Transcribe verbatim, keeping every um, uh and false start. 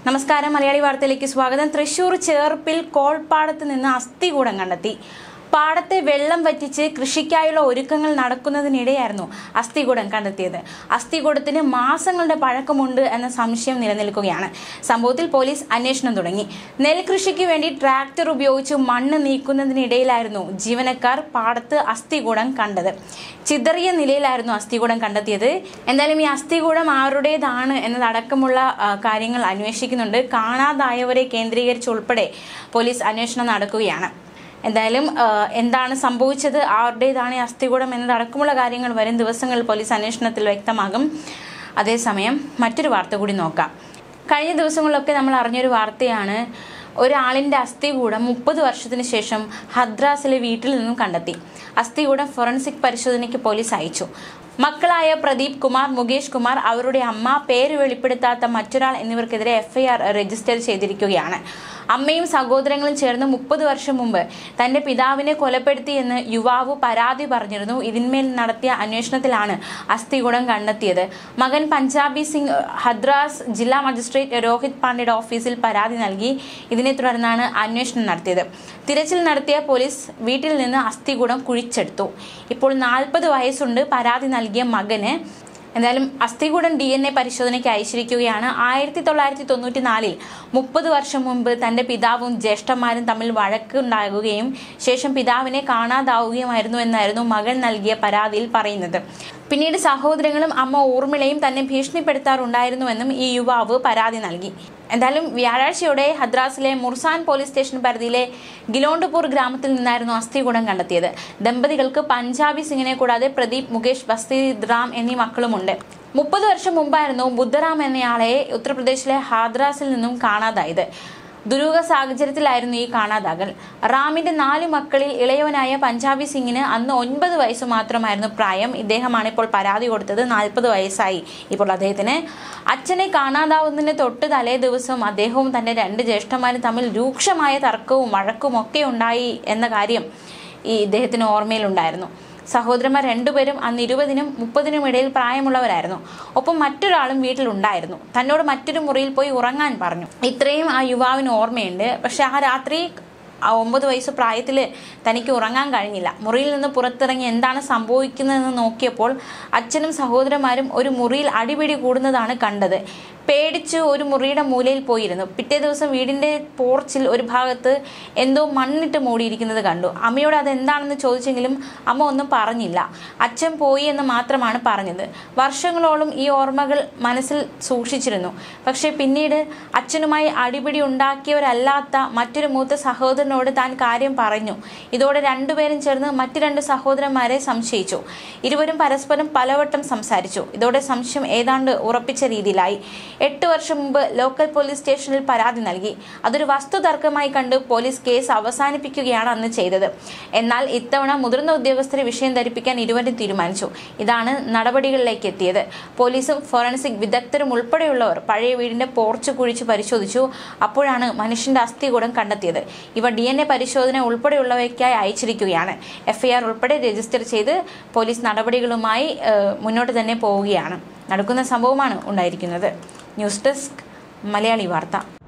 നമസ്കാരം, മലയാളി വാർത്തയിലേക്ക് സ്വാഗതം. തൃശൂർ ചേർപ്പിൽ കോൾപ്പാടത്ത് നിന്ന് അസ്ഥികൂടം കണ്ടെത്തി. പാടത്തെ വെള്ളം വറ്റിച്ച് കൃഷിക്കായുള്ള ഒരുക്കങ്ങൾ നടക്കുന്നതിനിടെയായിരുന്നു അസ്ഥികൂടം കണ്ടെത്തിയത്. അസ്ഥികൂടത്തിന് മാസങ്ങളുടെ പഴക്കമുണ്ട് എന്ന സംശയം നിലനിൽക്കുകയാണ്. സംഭവത്തിൽ പോലീസ് അന്വേഷണം തുടങ്ങി. നെൽകൃഷിക്ക് വേണ്ടി ട്രാക്ടർ ഉപയോഗിച്ച് മണ്ണ് നീക്കുന്നതിനിടയിലായിരുന്നു ജീവനക്കാർ പാടത്ത് അസ്ഥികൂടം കണ്ടത്. ചിതറിയ നിലയിലായിരുന്നു അസ്ഥികൂടം കണ്ടെത്തിയത്. എന്തായാലും ഈ അസ്ഥികൂടം ആരുടേതാണ് എന്നതടക്കമുള്ള കാര്യങ്ങൾ അന്വേഷിക്കുന്നുണ്ട്. കാണാതായവരെ കേന്ദ്രീകരിച്ചുൾപ്പെടെ പോലീസ് അന്വേഷണം നടക്കുകയാണ്. എന്തായാലും എന്താണ് സംഭവിച്ചത്, ആരുടേതാണ് ഈ അസ്ഥികൂടം എന്നതടക്കമുള്ള കാര്യങ്ങൾ വരും ദിവസങ്ങളിൽ പോലീസ് അന്വേഷണത്തിൽ വ്യക്തമാകും. അതേസമയം മറ്റൊരു വാർത്ത കൂടി നോക്കാം. കഴിഞ്ഞ ദിവസങ്ങളിലൊക്കെ നമ്മൾ അറിഞ്ഞൊരു വാർത്തയാണ്. ഒരാളിൻ്റെ അസ്ഥികൂടം മുപ്പത് വർഷത്തിന് ശേഷം ഹദ്രാസിലെ വീട്ടിൽ നിന്നും കണ്ടെത്തി. അസ്ഥികൂടം ഫോറൻസിക് പരിശോധനയ്ക്ക് പോലീസ് അയച്ചു. മക്കളായ പ്രദീപ് കുമാർ, മുകേഷ് കുമാർ, അവരുടെ അമ്മ, പേര് വെളിപ്പെടുത്താത്ത മറ്റൊരാൾ എന്നിവർക്കെതിരെ എഫ്ഐആർ രജിസ്റ്റർ ചെയ്തിരിക്കുകയാണ്. അമ്മയും സഹോദരങ്ങളും ചേർന്ന് മുപ്പത് വർഷം മുമ്പ് തന്റെ പിതാവിനെ കൊലപ്പെടുത്തിയെന്ന് യുവാവ് പരാതി പറഞ്ഞിരുന്നു. ഇതിന്മേൽ നടത്തിയ അന്വേഷണത്തിലാണ് അസ്ഥികൂടം കണ്ടെത്തിയത്. മകൻ പഞ്ചാബി സിംഗ് ഹദ്രാസ് ജില്ലാ മജിസ്ട്രേറ്റ് രോഹിത് പാണ്ഡെയുടെ ഓഫീസിൽ പരാതി നൽകി. ഇതിനെ തുടർന്നാണ് അന്വേഷണം നടത്തിയത്. തിരച്ചിൽ നടത്തിയ പോലീസ് വീട്ടിൽ നിന്ന് അസ്ഥികൂടം കുഴിച്ചെടുത്തു. ഇപ്പോൾ നാൽപ്പത് വയസ്സുണ്ട് പരാതി നൽകിയ മകന്. എന്തായാലും അസ്ഥികൂടം ഡി എൻ എ പരിശോധനയ്ക്ക് അയച്ചിരിക്കുകയാണ്. ആയിരത്തി തൊള്ളായിരത്തി തൊണ്ണൂറ്റി നാലിൽ മുപ്പത് വർഷം മുമ്പ് തന്റെ പിതാവും ജ്യേഷ്ഠന്മാരും തമ്മിൽ വഴക്കുണ്ടാകുകയും ശേഷം പിതാവിനെ കാണാതാവുകയുമായിരുന്നു എന്നായിരുന്നു മകൻ നൽകിയ പരാതിയിൽ പറയുന്നത്. പിന്നീട് സഹോദരങ്ങളും അമ്മ ഊർമിളയും തന്നെ ഭീഷണിപ്പെടുത്താറുണ്ടായിരുന്നുവെന്നും ഈ യുവാവ് പരാതി നൽകി. എന്തായാലും വ്യാഴാഴ്ചയോടെ ഹദ്രാസിലെ മുർസാൻ പോലീസ് സ്റ്റേഷൻ പരിധിയിലെ ഗിലോണ്ടുപൂർ ഗ്രാമത്തിൽ നിന്നായിരുന്നു അസ്ഥികൂടം കണ്ടെത്തിയത്. ദമ്പതികൾക്ക് പഞ്ചാബി സിംഗിനെ കൂടാതെ പ്രദീപ്, മുകേഷ്, ബസ്തിറാം എന്നീ മക്കളുമുണ്ട്. മുപ്പത് വർഷം മുമ്പായിരുന്നു ബുദ്ധറാം എന്നയാളെ ഉത്തർപ്രദേശിലെ ഹാദ്രാസിൽ നിന്നും കാണാതായത്. ദുരൂഹ സാഹചര്യത്തിലായിരുന്നു ഈ കാണാതാകൽ. റാമിന്റെ നാല് മക്കളിൽ ഇളയവനായ പഞ്ചാബി സിംഗിന് അന്ന് ഒൻപത് വയസ്സ് മാത്രമായിരുന്നു പ്രായം. ഇദ്ദേഹമാണ് ഇപ്പോൾ പരാതി കൊടുത്തത്. നാൽപ്പത് വയസ്സായി ഇപ്പോൾ അദ്ദേഹത്തിന്. അച്ഛനെ കാണാതാവുന്നതിന് തൊട്ട് തലേ ദിവസം അദ്ദേഹവും തന്റെ രണ്ട് ജ്യേഷ്ഠന്മാരും തമ്മിൽ രൂക്ഷമായ തർക്കവും വഴക്കും ഒക്കെ ഉണ്ടായി എന്ന കാര്യം ഈ ഇദ്ദേഹത്തിന് ഓർമ്മയിലുണ്ടായിരുന്നു. സഹോദരന്മാർ രണ്ടുപേരും അന്ന് ഇരുപതിനും മുപ്പതിനും ഇടയിൽ പ്രായമുള്ളവരായിരുന്നു. ഒപ്പം മറ്റൊരാളും വീട്ടിലുണ്ടായിരുന്നു. തന്നോട് മറ്റൊരു മുറിയിൽ പോയി ഉറങ്ങാൻ പറഞ്ഞു. ഇത്രയും ആ യുവാവിന് ഓർമ്മയുണ്ട്. പക്ഷെ ആ രാത്രി ആ ഒമ്പത് വയസ്സ് പ്രായത്തിൽ തനിക്ക് ഉറങ്ങാൻ കഴിഞ്ഞില്ല. മുറിയിൽ നിന്ന് പുറത്തിറങ്ങി എന്താണ് സംഭവിക്കുന്നതെന്ന് നോക്കിയപ്പോൾ അച്ഛനും സഹോദരന്മാരും ഒരു മുറിയിൽ അടിപിടി കൂടുന്നതാണ് കണ്ടത്. പേടിച്ച് ഒരു മുറിയുടെ മൂലയിൽ പോയിരുന്നു. പിറ്റേ ദിവസം വീടിന്റെ പോർച്ചിൽ ഒരു ഭാഗത്ത് എന്തോ മണ്ണിട്ട് മൂടിയിരിക്കുന്നത് കണ്ടു. അമ്മയോട് അതെന്താണെന്ന് ചോദിച്ചെങ്കിലും അമ്മ ഒന്നും പറഞ്ഞില്ല. അച്ഛൻ പോയി എന്ന് മാത്രമാണ് പറഞ്ഞത്. വർഷങ്ങളോളം ഈ ഓർമ്മകൾ മനസ്സിൽ സൂക്ഷിച്ചിരുന്നു. പക്ഷെ പിന്നീട് അച്ഛനുമായി അടിപിടി ഉണ്ടാക്കിയവരല്ലാത്ത മറ്റൊരു മൂത്ത സഹോദരനോട് താൻ കാര്യം പറഞ്ഞു. ഇതോടെ രണ്ടുപേരും ചേർന്ന് മറ്റു രണ്ട് സഹോദരന്മാരെ സംശയിച്ചു. ഇരുവരും പരസ്പരം പലവട്ടം സംസാരിച്ചു. ഇതോടെ സംശയം ഏതാണ്ട് ഉറപ്പിച്ച രീതിയിലായി. എട്ട് വർഷം മുമ്പ് ലോക്കൽ പോലീസ് സ്റ്റേഷനിൽ പരാതി നൽകി. അതൊരു വസ്തുതർക്കമായി കണ്ട് പോലീസ് കേസ് അവസാനിപ്പിക്കുകയാണ് അന്ന് ചെയ്തത്. എന്നാൽ ഇത്തവണ മുതിർന്ന ഉദ്യോഗസ്ഥരെ വിഷയം ധരിപ്പിക്കാൻ ഇരുവരും തീരുമാനിച്ചു. ഇതാണ് നടപടികളിലേക്ക് എത്തിയത്. പോലീസും ഫോറൻസിക് വിദഗ്ധരും ഉൾപ്പെടെയുള്ളവർ പഴയ വീടിന്റെ പോർച്ച് കുഴിച്ച് പരിശോധിച്ചു. അപ്പോഴാണ് മനുഷ്യന്റെ അസ്ഥികൂടം കണ്ടെത്തിയത്. ഇവ ഡി എൻ എ പരിശോധന ഉൾപ്പെടെയുള്ളവയ്ക്കായി അയച്ചിരിക്കുകയാണ്. എഫ്ഐആർ ഉൾപ്പെടെ രജിസ്റ്റർ ചെയ്ത് പോലീസ് നടപടികളുമായി മുന്നോട്ട് തന്നെ പോവുകയാണ്. നടക്കുന്ന സംഭവമാണ് ഉണ്ടായിരിക്കുന്നത്. ന്യൂസ് ഡെസ്ക്, മലയാളി വാർത്ത.